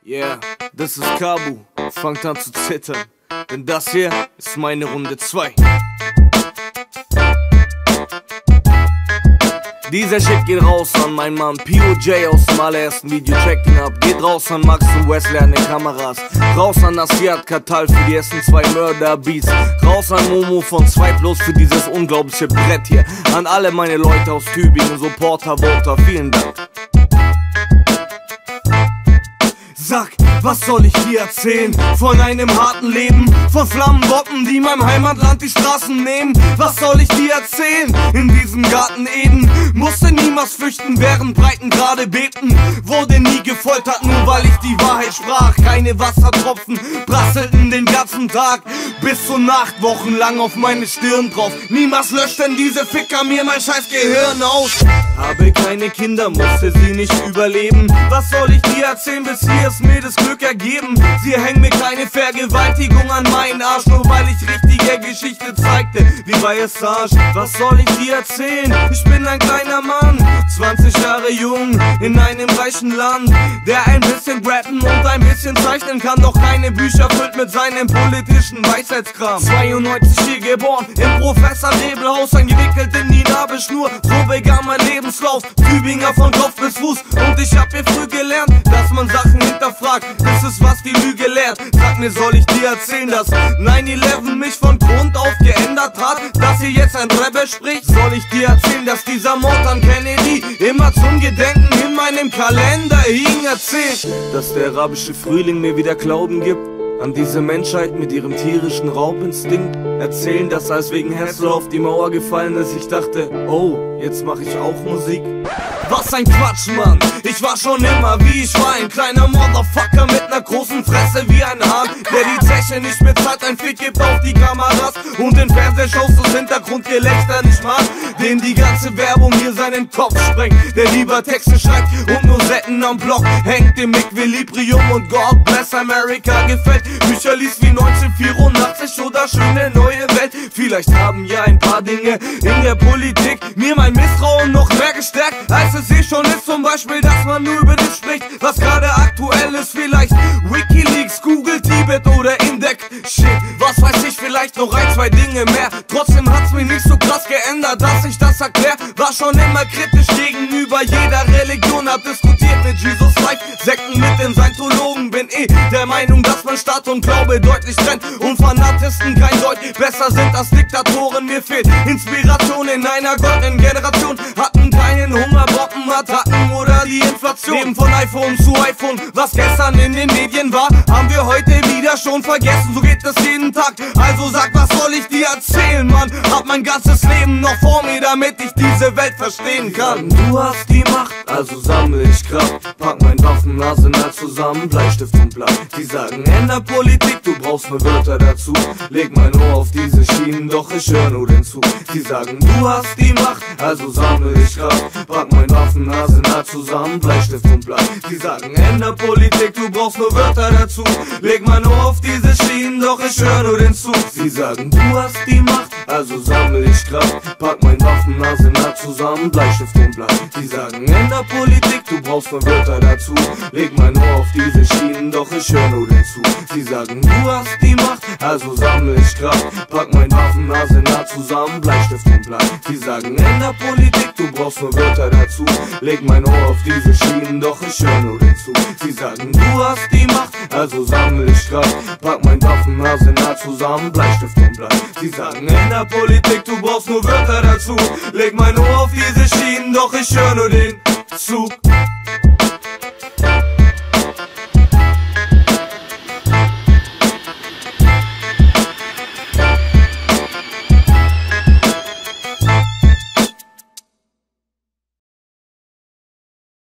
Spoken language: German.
Yeah, das ist Kabu, fangt an zu zittern, denn das hier ist meine Runde 2. Dieser Shit geht raus an meinen Mann POJ aus dem allerersten Video, check ihn ab. Geht raus an Max und Wesley an den Kameras. Raus an Asiat Katal für die ersten 2 Mörder-Beats. Raus an Momo von 2+ für dieses unglaubliche Brett hier. An alle meine Leute aus Tübingen, Supporter, Voter, vielen Dank. Sag, was soll ich dir erzählen? Von einem harten Leben, von Flammenbocken, die meinem Heimatland die Straßen nehmen. Was soll ich dir erzählen? In diesem Garten Eden musste niemals flüchten, während Breitengrade bebten. Wurde nie gefoltert, nur weil ich die Wahrheit sprach. Keine Wassertropfen prasselten den ganzen Tag bis zur Nacht, wochenlang auf meine Stirn drauf. Niemals löschten diese Ficker mir mein scheiß Gehirn aus. Habe keine Kinder, musste sie nicht überleben. Was soll ich dir erzählen, bis hier ist mir das Glück ergeben? Sie hängen mir keine Vergewaltigung an meinen Arsch, nur weil ich richtige Geschichte zeigte, wie bei Assange. Was soll ich dir erzählen? Ich bin ein kleiner Mann, 20 Jahre jung, in einem reichen Land, der ein bisschen rappen und ein bisschen zeichnen kann, doch keine Bücher füllt mit seinem politischen Weisheitskram. 92 hier geboren, im Professor-Nebelhaus, eingewickelt in die Nabelschnur, so begann mein Lebenslauf. Tübinger von Kopf bis Fuß, und ich hab hier früh gelernt, dass man Sachen hinterfragt, das ist was die Lüge lehrt. Sag mir, soll ich dir erzählen, dass 9/11 mich von Grund auf geändert hat, dass hier jetzt ein Rebel spricht? Soll ich dir erzählen, dass dieser Mord an Kennedy immer zum Gedenken in meinem Kalender hing? Erzähl, dass der arabische Frühling mir wieder Glauben gibt an diese Menschheit mit ihrem tierischen Raubinstinkt. Erzählen, dass als wegen Hessel auf die Mauer gefallen ist, ich dachte, oh, jetzt mach ich auch Musik. Was ein Quatsch, Mann, ich war schon immer wie ich war, ein kleiner Motherfucker mit ner großen Fresse wie ein Hahn, der die Zeche nicht bezahlt, ein Fick gibt auf die Kameras und in Fernsehshows das Hintergrundgelächter nicht mag, dem die ganze Werbung hier seinen Kopf sprengt, der lieber Texte schreibt und nur Setten am Block hängt, dem Equilibrium und God Bless America gefällt, Bücher liest wie 1984 oder Schöne neue Welt. Vielleicht haben ja ein paar Dinge in der Politik mir mein Misstrauen noch mehr gestärkt, als es eh schon ist, zum Beispiel, dass man nur über das spricht, was gerade aktuell ist. Vielleicht Wikileaks, Google, Tibet oder Index. Shit, was weiß ich, vielleicht noch ein, 2 Dinge mehr. Trotzdem hat's mich nicht so krass geändert, dass ich das erklär. War schon immer kritisch gegenüber jeder Religion, hab diskutiert mit Jesus Life, Sekten mit den Scientologen. Bin der Meinung, dass man Staat und Glaube deutlich trennt und Fanatisten kein Deut besser sind als Diktatoren. Mir fehlt Inspiration in einer goldenen Generation, hatten keinen Hunger, Bombenattacken oder die Inflation. Leben von iPhone zu iPhone, was gestern in den Medien war, haben wir heute wieder schon vergessen. So geht es jeden Tag, also sag, was soll ich dir erzählen, Mann? Hab mein ganzes Leben noch vor mir, damit ich diese Welt verstehen kann. Du hast die Macht, also sammle ich Kraft, pack mein Waffenarsenal zusammen, Bleistift und Blatt. Die sagen, änder Politik, du brauchst nur Wörter dazu. Leg mein Ohr auf diese Schienen, doch ich hör nur den Zug. Die sagen, du hast die Macht, also sammle ich Kraft, pack mein Waffenarsenal zusammen, Bleistift und Blatt. Die sagen, änder Politik, du brauchst nur Wörter dazu. Leg mein Ohr auf diese Schienen, doch ich hör nur den Zug. Sie sagen, du hast die Macht, also sammle ich Kraft, pack mein Waffenarsenal zusammen, Bleistift und Blatt. Die sagen, änder Politik, du brauchst nur Wörter dazu. Leg mein Ohr auf diese Schienen, doch ich hör nur den Zug. Sie sagen, du hast die Macht, also sammle ich Kraft, pack mein Waffenarsenal zusammen, Bleistift und Blatt. Die sagen, änder Politik, du brauchst nur Wörter dazu. Leg mein Ohr auf diese Schienen, doch ich hör nur den Zug. Sie sagen, du hast die Macht, also sammle ich Kraft, pack mein Waffenarsenal zusammen, Bleistift und Blatt. Sie sagen, änder Politik, du brauchst nur Wörter dazu. Leg mein Ohr auf diese Schienen, doch ich hör nur den Zug.